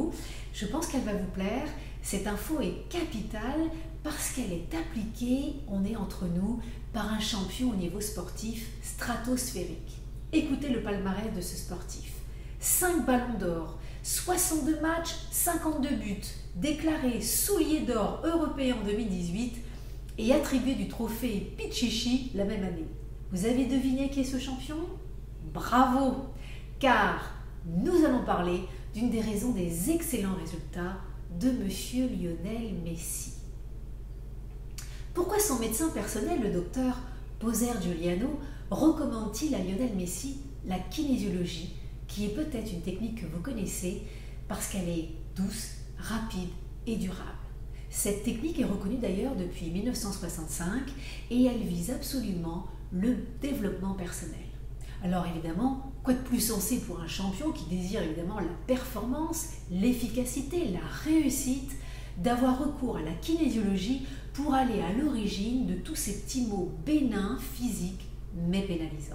vidéo. Je pense qu'elle va vous plaire. Cette info est capitale parce qu'elle est appliquée, on est entre nous, par un champion au niveau sportif stratosphérique. Écoutez le palmarès de ce sportif. 5 ballons d'or, 62 matchs, 52 buts, déclaré soulier d'or européen en 2018 et attribué du trophée Pichichi la même année. Vous avez deviné qui est ce champion? Bravo! Car nous allons parler d'une des raisons des excellents résultats de Monsieur Lionel Messi. Pourquoi son médecin personnel, le docteur Poser Giuliano, recommande-t-il à Lionel Messi la kinésiologie, qui est peut-être une technique que vous connaissez parce qu'elle est douce, rapide et durable. Cette technique est reconnue d'ailleurs depuis 1965 et elle vise absolument le développement personnel. Alors évidemment, quoi de plus sensé pour un champion qui désire évidemment la performance, l'efficacité, la réussite, d'avoir recours à la kinésiologie pour aller à l'origine de tous ces petits mots bénins, physiques, mais pénalisants.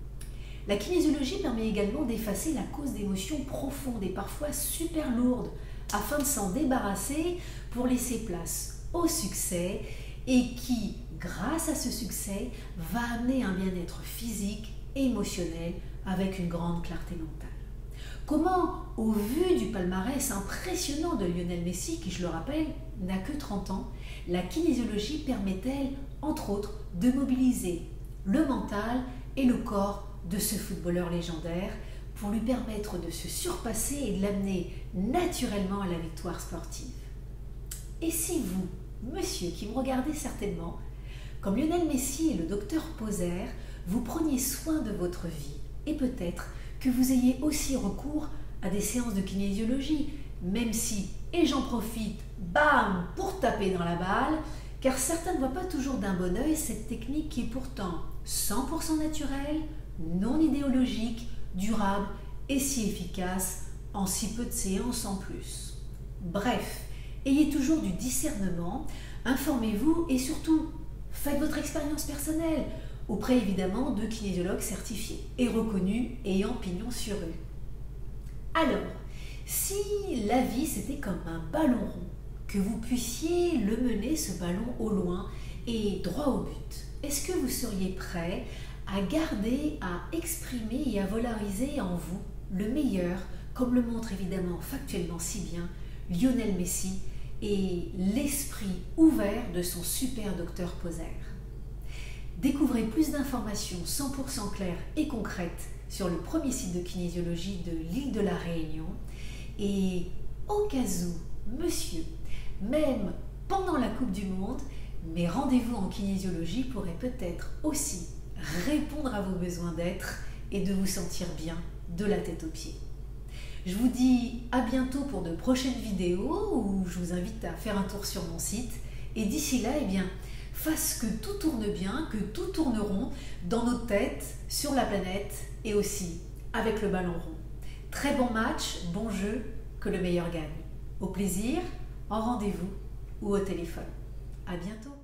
La kinésiologie permet également d'effacer la cause d'émotions profondes et parfois super lourdes afin de s'en débarrasser pour laisser place au succès et qui, grâce à ce succès, va amener un bien-être physique et émotionnel avec une grande clarté mentale. Comment, au vu du palmarès impressionnant de Lionel Messi, qui je le rappelle n'a que 30 ans, la kinésiologie permet-elle, entre autres, de mobiliser le mental et le corps de ce footballeur légendaire pour lui permettre de se surpasser et de l'amener naturellement à la victoire sportive. Et si vous, monsieur qui me regardez certainement, comme Lionel Messi et le docteur Poser, vous preniez soin de votre vie et peut-être que vous ayez aussi recours à des séances de kinésiologie, même si, et j'en profite, bam, pour taper dans la balle, car certains ne voient pas toujours d'un bon œil cette technique qui est pourtant 100% naturelle, non idéologique, durable et si efficace en si peu de séances en plus. Bref, ayez toujours du discernement, informez-vous et surtout, faites votre expérience personnelle auprès évidemment de kinésiologues certifiés et reconnus ayant pignon sur rue. Alors, si la vie c'était comme un ballon rond, que vous puissiez le mener ce ballon au loin et droit au but, est-ce que vous seriez prêt à garder, à exprimer et à valoriser en vous le meilleur, comme le montre évidemment factuellement si bien Lionel Messi et l'esprit ouvert de son super docteur Poser? Découvrez plus d'informations 100% claires et concrètes sur le premier site de kinésiologie de l'île de la Réunion. Et au cas où, monsieur, même pendant la Coupe du Monde, mes rendez-vous en kinésiologie pourraient peut-être aussi répondre à vos besoins d'être et de vous sentir bien de la tête aux pieds. Je vous dis à bientôt pour de prochaines vidéos où je vous invite à faire un tour sur mon site. Et d'ici là, eh bien, fasse que tout tourne bien, que tout tourne rond dans nos têtes, sur la planète et aussi avec le ballon rond. Très bon match, bon jeu, que le meilleur gagne. Au plaisir, en rendez-vous ou au téléphone. À bientôt.